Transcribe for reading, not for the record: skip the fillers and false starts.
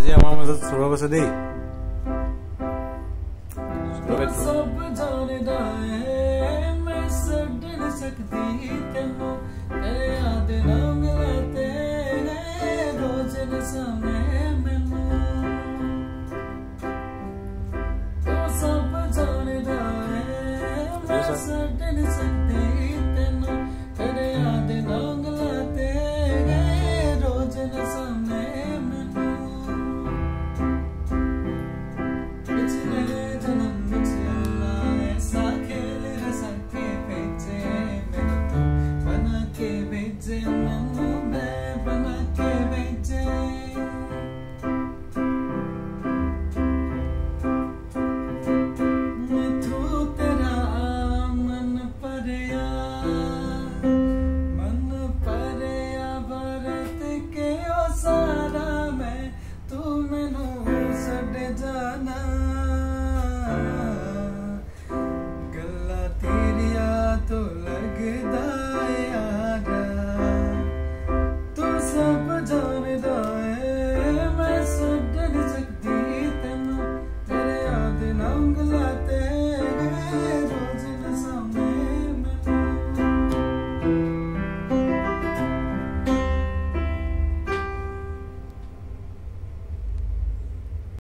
जे हमारा मदद सुबह को सदी सब जानदा है मैं छड्ड सकदी तेनू तेरे याद ना मिले ते रोज ने सामने